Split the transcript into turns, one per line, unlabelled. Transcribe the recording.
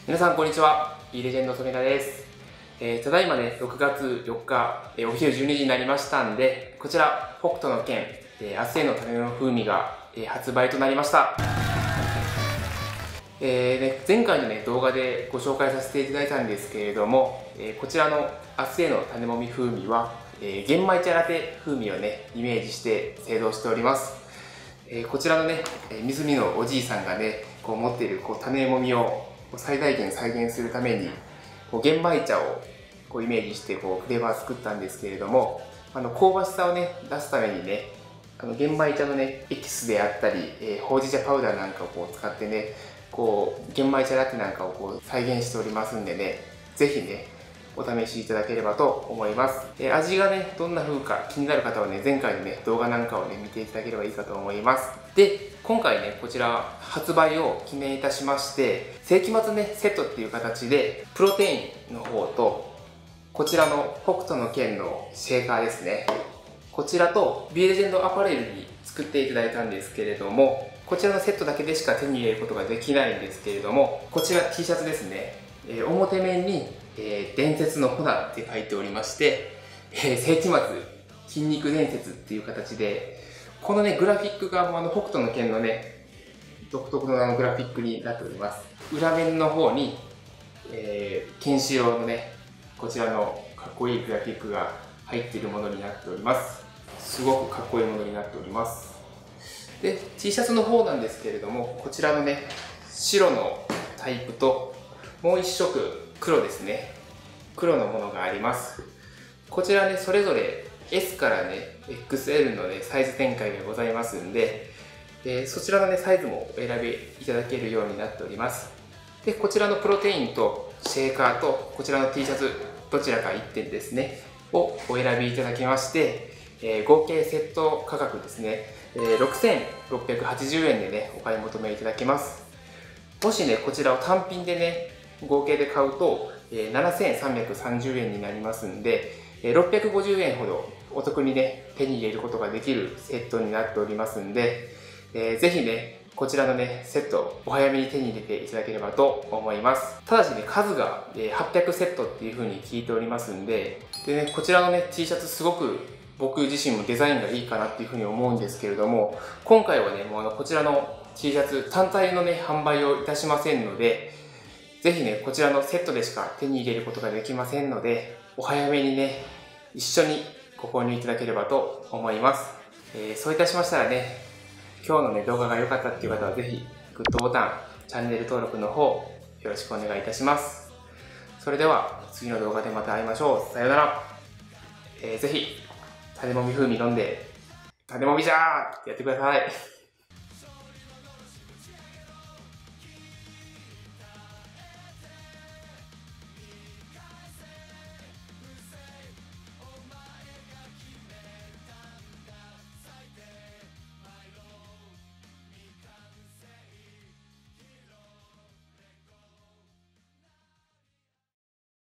皆さんこんにちは。レジェンド富田です。ただいまね、6月4日、お昼12時になりましたんで、こちら、北斗の拳、明日への種の風味が、発売となりました。前回のね、動画でご紹介させていただいたんですけれども、こちらの明日への種もみ風味は、玄米茶ラテ風味をね、イメージして製造しております。こちらのね、水見のおじいさんがね、こう持っているこう種もみを最大限再現するためにこう玄米茶をこうイメージしてこうフレーバー作ったんですけれども、香ばしさをね出すためにね、玄米茶のねエキスであったり、ほうじ茶パウダーなんかをこう使ってね、こう玄米茶ラテなんかをこう再現しておりますんでね、ぜひねお試しいただければと思います。味がねどんな風か気になる方はね、前回のね動画なんかをね見ていただければいいかと思います。で、今回ねこちら発売を記念いたしまして、世紀末ねセットっていう形でプロテインの方と、こちらの北斗の拳のシェーカーですね、こちらと B レジェンドアパレルに作っていただいたんですけれども、こちらのセットだけでしか手に入れることができないんですけれども、こちら T シャツですね、表面に、伝説のホナって書いておりまして、世紀末筋肉伝説っていう形で、このねグラフィックが北斗の拳のね独特のグラフィックになっております。裏面の方に、ケンシロウのねこちらのかっこいいグラフィックが入っているものになっております。すごくかっこいいものになっております。で T シャツの方なんですけれども、こちらのね白のタイプともう一色黒ですね、黒のものがあります。こちらねそれぞれ S からね XL のねサイズ展開がございますんで、そちらのねサイズもお選びいただけるようになっております。でこちらのプロテインとシェーカーとこちらの T シャツどちらか1点ですねをお選びいただきまして、合計セット価格ですね、6680円でねお買い求めいただけます。もしねこちらを単品でね合計で買うと7330円になりますんで、650円ほどお得にね手に入れることができるセットになっておりますんで、ぜひねこちらのねセットお早めに手に入れていただければと思います。ただしね数が800セットっていう風に聞いておりますんで、ねこちらのね T シャツすごく僕自身もデザインがいいかなっていう風に思うんですけれども、今回はねもうこちらの T シャツ単体のね販売をいたしませんので、ぜひねこちらのセットでしか手に入れることができませんので、お早めにね一緒にご購入いただければと思います。そういたしましたらね、今日のね動画が良かったっていう方はぜひグッドボタン、チャンネル登録の方よろしくお願いいたします。それでは次の動画でまた会いましょう。さようなら。ぜひ種もみ風味飲んで種もみじゃーってやってください。